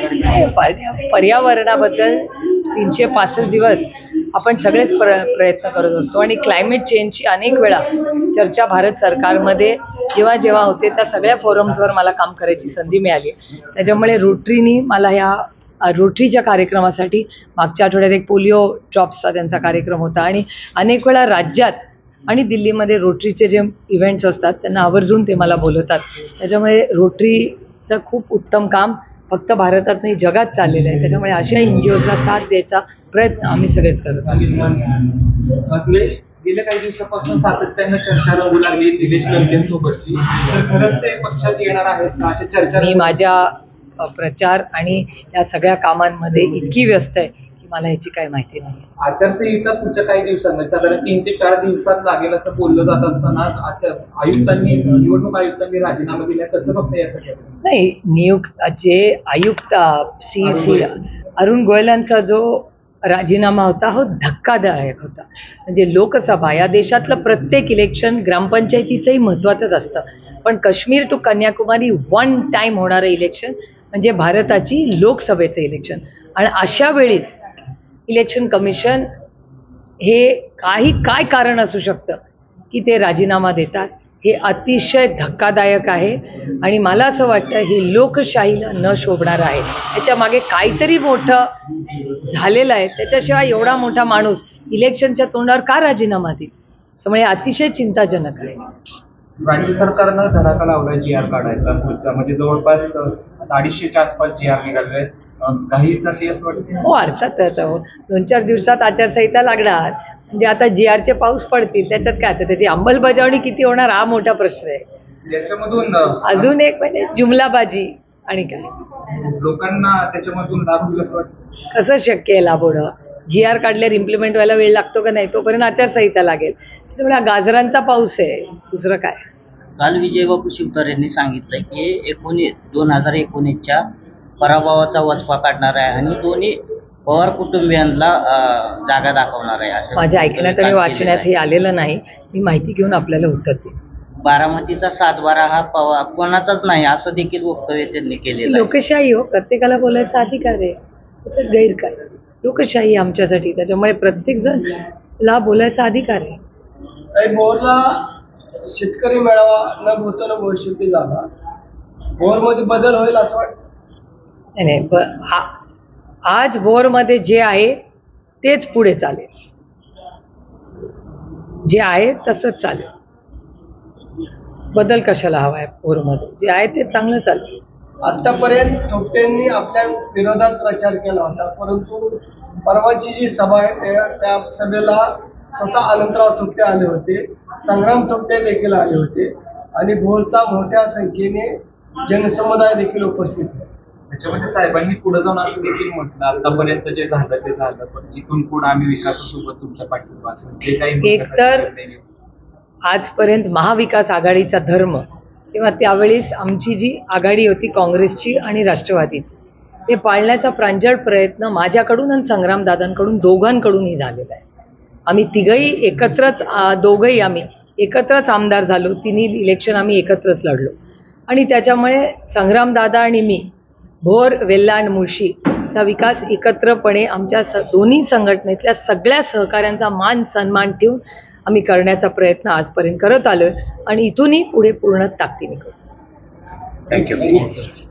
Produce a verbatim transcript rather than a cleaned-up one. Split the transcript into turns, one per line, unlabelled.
पर्या पर्यावरणाबद्दल तीनशे पासष्ट दिवस आपण सगळेच प्र प्रयत्न करत असतो आणि क्लायमेट चेंजची अनेक वेळा चर्चा भारत सरकारमध्ये जेव्हा जेव्हा होते त्या सगळ्या फोरम्सवर मला काम करायची संधी मिळाली. त्याच्यामुळे रोटरीनी मला ह्या रोटरीच्या कार्यक्रमासाठी मागच्या आठवड्यात एक पोलिओ ड्रॉप्सचा त्यांचा कार्यक्रम होता आणि अनेक वेळा राज्यात आणि दिल्लीमध्ये रोटरीचे जे इव्हेंट्स असतात त्यांना आवर्जून ते मला बोलवतात. त्याच्यामुळे रोटरीचं खूप उत्तम काम फक्त भारतात नाही जगात चाललेलं आहे. त्याच्यामुळे अशा एन जी ओजला साथ द्यायचा प्रयत्न आम्ही सगळेच करत असतो.
गेल्या काही दिवसापासून सातत्यानं चर्चा रंगू लागली निलेश लंकेंसोबतची, तर खरंच ते पक्षात येणार आहेत का अशा चर्चा?
मी माझ्या प्रचार आणि या सगळ्या कामांमध्ये इतकी व्यस्त आहे की मला ह्याची काही माहिती नाही.
आचारसंहिता पुढच्या काही दिवसांमध्ये साधारण तीन ते चार दिवसात लागेल असं बोललं जात असताना आयुक्तांनी निवडणूक आयुक्तांनी राजीनामा दिला, कसं बघता या सगळ्या?
नाही, नियुक्त जे आयुक्त सी सी अरुण गोयलांचा जो राजीनामा होता हो धक्कादायक होता. म्हणजे लोकसभा या देशातलं प्रत्येक इलेक्शन ग्रामपंचायतीचंही महत्त्वाचंच असतं, पण Kashmir to Kanyakumari one time होणारं इलेक्शन म्हणजे भारताची लोकसभेचं इलेक्शन. आणि अशा वेळेस इलेक्शन कमिशन हे काही काय कारण असू शकतं की ते राजीनामा देतात, हे अतिशय धक्कादायक आहे. आणि मला असं वाटतं हे लोकशाहीला न शोभणार आहे. त्याच्या मागे काहीतरी मोठं झालेलं आहे, त्याच्याशिवाय एवढा मोठा माणूस इलेक्शनच्या तोंडावर का राजीनामा देईल? त्यामुळे अतिशय चिंताजनक आहे.
राज्य सरकारनं धडाका लावलाय जी आर काढायचा, म्हणजे जवळपास अडीचशेच्या आसपास जी आर निघाले, काही चालली असं वाटतं?
हो, अर्थात दोन चार दिवसात आचारसंहिता लागणार, म्हणजे आता जी आरचे पाऊस पडतील, त्याच्यात काय आता त्याची अंमलबजावणी किती होणार हा मोठा प्रश्न आहे.
याच्यामधून
अजून एक म्हणजे जुमलाबाजी आणि काय
लोकांना त्याच्यामधून लाभ होईल असं वाटतं?
कसं शक्य आहे लाभ होणं? जी आर काढल्यावर इम्प्लिमेंट व्हायला वेळ लागतो का नाही, तोपर्यंत आचारसंहिता लागेल. त्याच्यामुळे हा गाजरांचा पाऊस आहे, दुसरं काय.
काल विजयबापू शिवतारे यांनी सांगितलं की एकोणीस दोन हजार एकोणीसच्या पराभवाचा वचपा काढणार आहे आणि दोन्ही पवार कुटुंबियांना जागा दाखवणार आहे असं
माझ्या ऐकण्यात आणि वाचण्यात हे आलेलं नाही. मी माहिती घेऊन आपल्याला उत्तर देईन.
बारामतीचा सातबारा हा पवार कोणाचाच नाही असं देखील वक्तव्य त्यांनी केलेलं आहे.
लोकशाही हो, प्रत्येकाला बोलायचा अधिकार आहे, त्याच्यात गैर काय? लोकशाही आमच्यासाठी, त्याच्यामुळे प्रत्येक जण ला बोलायचा अधिकार आहे.
भोरला शेतकरी मेळावा न भूतो न भविष्यती झाला, भोरमध्ये बदल होईल असं वाटतं?
नाही नाही, आज भोरमध्ये जे आहे तेच पुढे चालेल, जे आहे तसंच चालेल. बदल कशाला हवा आहे? भोरमध्ये जे आहे ते चांगलं चालेल.
आतापर्यंत थोपटेंनी आपल्या विरोधात प्रचार केला होता, परंतु परवाची जी सभा आहे त्या त्या सभेला स्वतः अनंतराव थोपटे आले होते, संग्राम थोपटे देखील आले होते आणि भोरचा मोठ्या संख्येने जनसमुदाय देखील उपस्थित होते.
त्याच्यामध्ये साहेबांनी पुढे जाऊन असं देखील म्हटलं आतापर्यंत जे झालं ते झालं, पण इथून पुढे आम्ही विकासासोबत तुमच्या पाठिंबा असेल ते काही.
एक तर आजपर्यंत महाविकास आघाडीचा धर्म किंवा त्यावेळेस आमची जी आघाडी होती काँग्रेसची आणि राष्ट्रवादीची, ते पाळण्याचा प्रांजळ प्रयत्न माझ्याकडून आणि संग्रामदादांकडून दोघांकडूनही झालेला आहे. आम्ही तिघही एकत्रच दोघंही आम्ही एकत्रच आमदार झालो, तिन्ही इलेक्शन आम्ही एकत्रच लढलो आणि त्याच्यामुळे संग्रामदादा आणि मी भोर, वेल्हांड, मुळशीचा विकास एकत्रपणे आमच्या स दोन्ही संघटनेतल्या सगळ्या सहकाऱ्यांचा मान सन्मान ठेवून आम्ही करण्याचा प्रयत्न आजपर्यंत करत आलोय आणि इथूनही पुढे पूर्ण ताकदीने करू.
थँक्यू.